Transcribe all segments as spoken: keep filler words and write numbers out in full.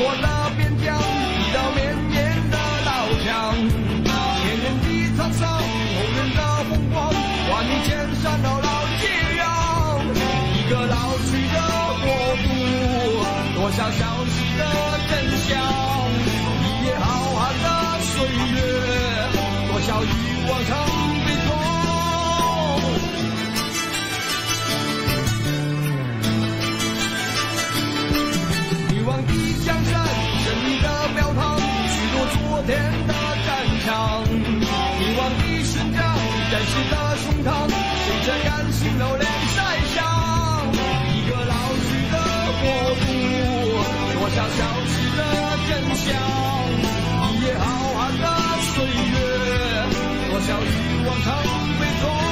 国的边疆，一道绵延的老墙。前人的沧桑，后人的风光，万里千山牢牢接壤。一个老去的国度，多少消息的真相。一夜浩瀚的岁月，多少欲望成悲痛。女王的江山，神秘的庙堂，许多昨天的战场。女王的勋章，战士的胸膛，随着感性流连晒伤。一个老去的国度，多少消息的真相。一夜浩瀚的岁月，多少欲望成悲痛。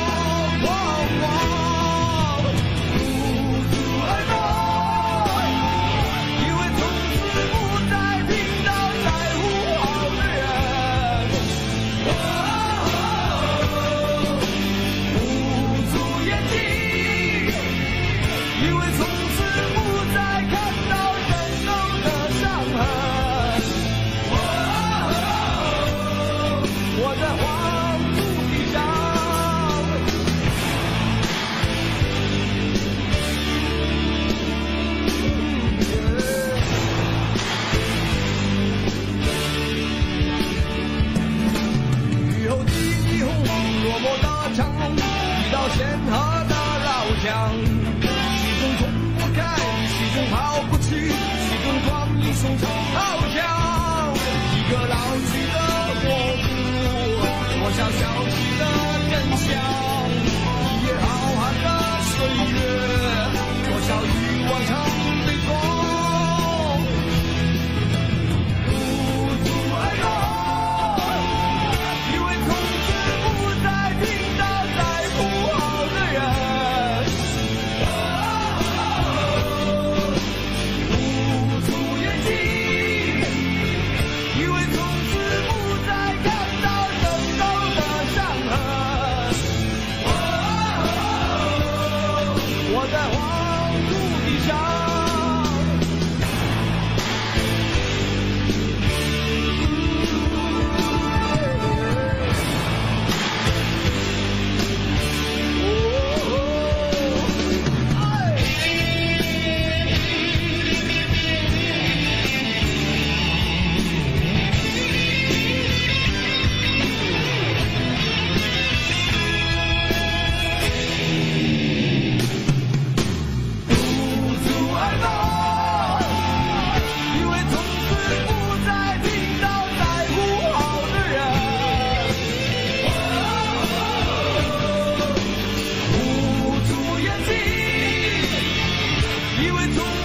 长龙，一道险恶的老墙，其中冲不开，其中跑不去，其中光阴送成好强。一个老去的国度，多少消息的真相。一夜浩瀚的岁月，多少欲望成悲痛。不足哀悼，因为从此不再听。以为从